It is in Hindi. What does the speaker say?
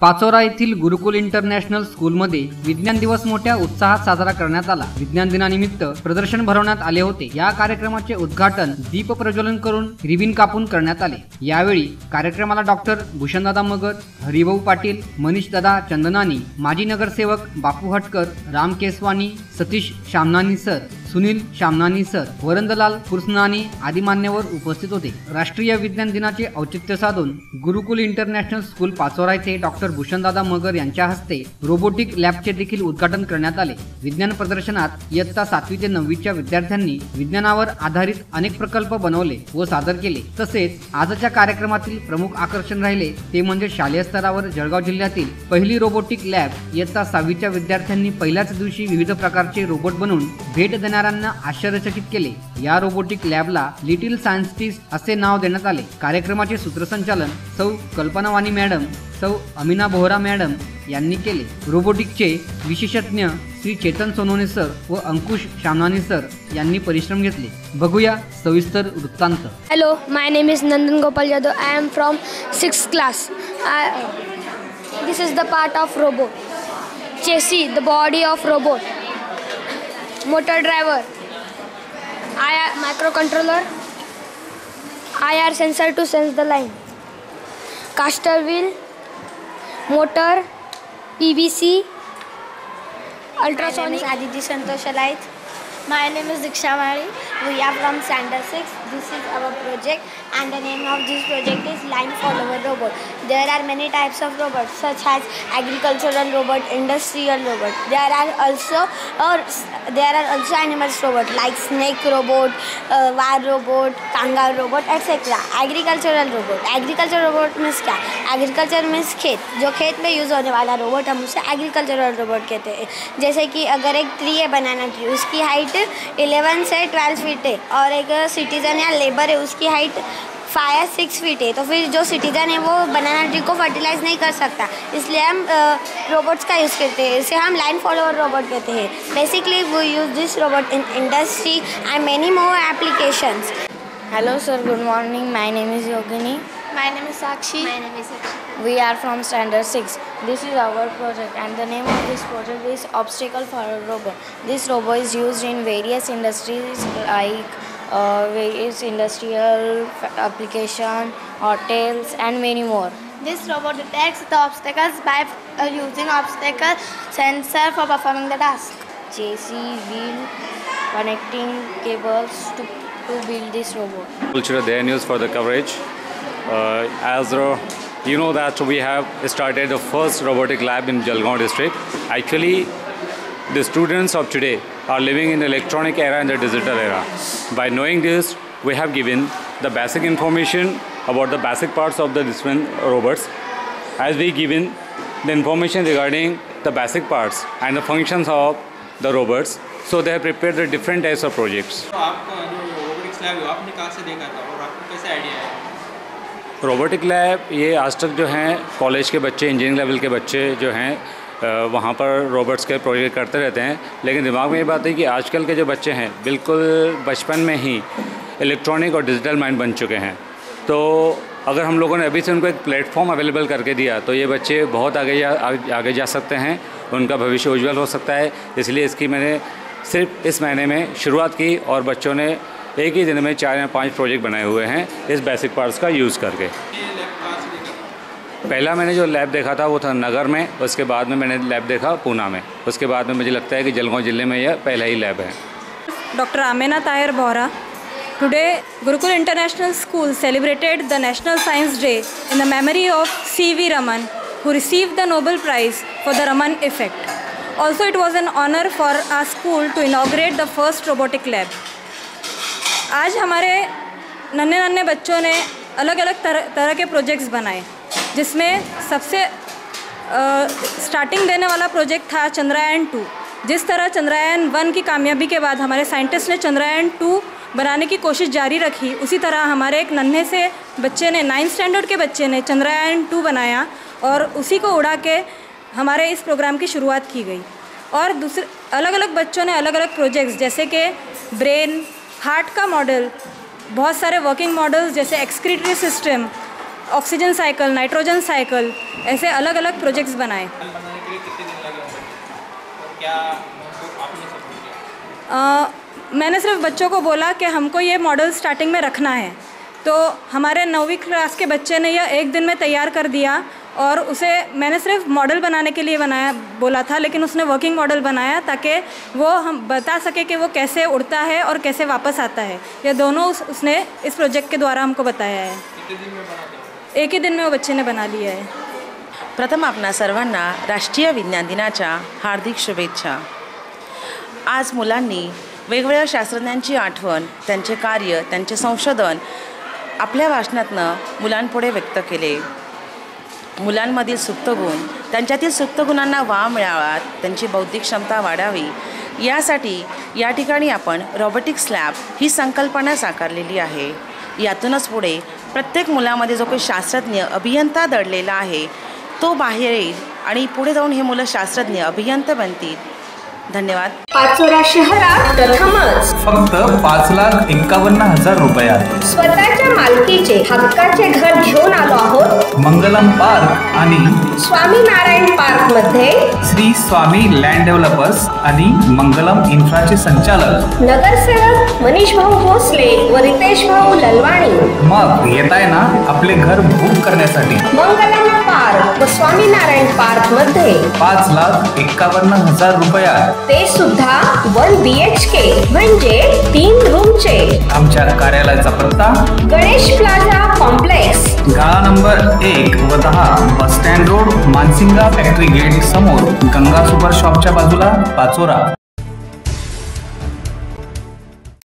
पाचोरा येथील गुरुकुल इंटरनॅशनल स्कूलमध्ये विज्ञान दिवस मोठ्या उत्साहात साजरा करण्यात आला। विज्ञान दिनानिमित्त प्रदर्शन भरवण्यात आले होते। या कार्यक्रमाचे उद्घाटन दीप प्रज्वलन करून रिबीन कापून करण्यात आले। यावेळी कार्यक्रमाला डॉक्टर भूषणदादा मगर, हरिभाऊ पाटील, मनीषदादा चंदनानी, माजी नगरसेवक बापू हटकर, राम केसवानी, सतीश शामनानी सर, सुनील शामनानी सर, वरंदलाल कुर्सनानी आदी मान्यवर उपस्थित होते। राष्ट्रीय विज्ञान दिनाचे औचित्य साधून गुरुकुल इंटरनॅशनल स्कूल पाचोरा येथे डॉक्टर भूषणदादा मगर यांच्या हस्ते रोबोटिक लॅबचे देखील उद्घाटन करण्यात आले। विज्ञान प्रदर्शनात इयत्ता 7वी ते 9वी च्या विद्यार्थ्यांनी विज्ञानावर आधारित अनेक प्रकल्प बनवले व सादर केले। तसेच आजच्या कार्यक्रमातील प्रमुख आकर्षण राहिले ते म्हणजे शालेय स्तरावर जळगाव जिल्ह्यातील पहिली रोबोटिक लॅब। इयत्ता 6वी च्या विद्यार्थ्यांनी पहिल्याच दिवशी विविध प्रकारचे रोबोट बनवून भेट देणाऱ्यांना आश्चर्यचकित केले। या रोबोटिक लॅबला लिटिल सायंटिस्ट असे नाव देण्यात आले। कार्यक्रमाचे सूत्रसंचालन सौ कल्पना वाणी मॅडम, सौ अमीना बोहरा मॅडम यांनी केले। रोबोटिकचे विशेषज्ञ श्री चेतन सोनवणे सर व अंकुश शामनानी सर यांनी परिश्रम घेतले। बघूया सविस्तर वृत्तांत। Hello, my name is Nandan Gopal Yadav. I am from 6th class. This is the part of robot. Chassis, the body of robot. Motor driver. IR microcontroller. IR sensor to sense the line. Caster wheel. Motor. PVC. Ultrasonic. My name is Aditi Santoshalait. My name is Diksha Mari. We are from Standard 6. This is our project and the name of this project is Line Follower Robot. There are many types of robots such as agricultural robot, industrial robot. There are also animals robot like snake robot, wire robot, kangaroo robot, etc. Agricultural robot means क्या? Agriculture means खेत, जो खेत में यूज़ होने वाला रोबोट हम उसे एग्रीकल्चरल रोबोट कहते हैं। जैसे कि अगर एक ट्री है, बनाना ट्री, उसकी हाइट 11 से 12 फीट है और एक सिटीजन या लेबर है उसकी हाइट 5 या 6 फीट है, तो फिर जो सिटीजन है वो बनाना ट्री को फर्टिलाइज नहीं कर सकता, इसलिए हम रोबोट्स का यूज़ करते हैं। इसे हम लाइन फॉलोअर रोबोट कहते हैं। Basically we use this robot in industry and many more applications. Hello sir, good morning. My name is Yogini. My name is Sakshi. My name is Sakshi. We are from Standard 6. This is our project and the name of this project is Obstacle for a Robot. This robot is used in various industries like various industrial application, hotels and many more. This robot detects the obstacles by using obstacle sensor for performing the task. Chassis, wheel, connecting cables to build this robot. Culture Day News for the coverage. As you know that we have started the first robotic lab in Jalgaon district. Actually, the students of today are living in the electronic era and the digital era. By knowing this, we have given the basic information about the basic parts of the different robots. As we given the information regarding the basic parts and the functions of the robots, so they have prepared the different types of projects. तो आपको रोबोटिक्स लैब आपने कहाँ से देखा था और आपको कैसे आइडिया है? रोबोटिक लैब ये आज तक जो हैं कॉलेज के बच्चे, इंजीनियरिंग लेवल के बच्चे जो हैं वहाँ पर रोबोट्स के प्रोजेक्ट करते रहते हैं। लेकिन दिमाग में ये बात है कि आजकल के जो बच्चे हैं बिल्कुल बचपन में ही इलेक्ट्रॉनिक और डिजिटल माइंड बन चुके हैं। तो अगर हम लोगों ने अभी से उनको एक प्लेटफॉर्म अवेलेबल करके दिया तो ये बच्चे बहुत आगे जा सकते हैं, उनका भविष्य उज्जवल हो सकता है। इसलिए इसकी मैंने सिर्फ इस महीने में शुरुआत की और बच्चों ने एक ही दिन में 4 या 5 प्रोजेक्ट बनाए हुए हैं इस बेसिक पार्ट्स का यूज़ करके। पहला मैंने जो लैब देखा था वो था नगर में, उसके बाद में मैंने लैब देखा पूना में, उसके बाद में मुझे लगता है कि जलगांव ज़िले में यह पहला ही लैब है। Dr. Amina Tahir Bohra. Today, Gurukul International School celebrated the National Science Day in the memory of C.V. Raman, who received the Nobel Prize for the Raman effect. Also, it was an honor for our school to inaugurate the first robotic lab. आज हमारे नन्हे बच्चों ने अलग अलग तरह के प्रोजेक्ट्स बनाए, जिसमें सबसे स्टार्टिंग देने वाला प्रोजेक्ट था चंद्रयान 2। जिस तरह चंद्रयान 1 की कामयाबी के बाद हमारे साइंटिस्ट ने चंद्रयान 2 बनाने की कोशिश जारी रखी, उसी तरह हमारे एक नन्हे से बच्चे ने 9th स्टैंडर्ड के बच्चे ने चंद्रयान 2 बनाया और उसी को उड़ा के हमारे इस प्रोग्राम की शुरुआत की गई। और दूसरे अलग अलग बच्चों ने अलग अलग प्रोजेक्ट्स जैसे कि ब्रेन, हार्ट का मॉडल, बहुत सारे वर्किंग मॉडल्स जैसे excretory system, oxygen cycle, nitrogen cycle, ऐसे अलग अलग प्रोजेक्ट्स बनाए। बनाने के लिए कितने दिन लगे होंगे और क्या आपने सपोर्ट किया? मैंने सिर्फ बच्चों को बोला कि हमको ये मॉडल स्टार्टिंग में रखना है, तो हमारे 9वीं क्लास के बच्चे ने यह 1 दिन में तैयार कर दिया और उसे मैंने सिर्फ मॉडल बनाने के लिए बोला था, लेकिन उसने वर्किंग मॉडल बनाया ताकि वो हम बता सके कि वो कैसे उड़ता है और कैसे वापस आता है। ये दोनों उसने इस प्रोजेक्ट के द्वारा हमको बताया है। कितने दिन में बनाते हो? 1 ही दिन में वो बच्चे ने बना लिया है। प्रथम आपणा सर्वांना राष्ट्रीय विज्ञान दिनाच्या हार्दिक शुभेच्छा। आज मुलांनी वेगवेगळ्या शास्त्रज्ञांची आठवण, त्यांचे कार्य, त्यांचे संशोधन आपल्या भाषणातनं मुलांपुढे व्यक्त केले। मुलांमधील सुप्त गुण, त्यांच्यातील सुप्त गुणांना वाव मिळावा, त्यांची बौद्धिक क्षमता वाढावी, यासाठी या ठिकाणी आपण रोबोटिक्स लॅब ही संकल्पना साकारलेली आहे। यातूनच पुढे प्रत्येक मुलामध्ये जो काही शास्त्रज्ञ, अभियंता दडलेला आहे तो बाहेर येईल आणि पुढे जाऊन हे मुलं शास्त्रज्ञ, अभियंता बनतील। धन्यवाद। पाचोरा शहरात प्रथमच फक्त 5,51,000 रुपयात स्वतःच्या मालकीचे हक्काचे घर घेऊन आलो आहोत। मंगलम पार्क आणि स्वामीनारायण पार्क मध्ये श्री स्वामी लँड डेव्हलपर्स आणि मंगलम इन्फ्राचे संचालक नगरसेवक मनीष भाऊ भोसले व रितेश भाऊ ललवाणी। मग येताय ना आपले घर बुक करण्यासाठी? मंगलम पार्क व स्वामीनारायण पार्क मध्ये 5,51,000 रुपयात, ते सुद्धा 1 BHK म्हणजे 3 रूमचे। आमच्या कार्यालयाचा पत्ता गणेश प्लाझा कॉम्प्लेक्स, गाळा नंबर 1 व 10, बस स्टँड रोड, मानसिंगा फॅक्टरी गेट समोर, गंगा सुपर शॉपच्या बाजूला, पाचोरा।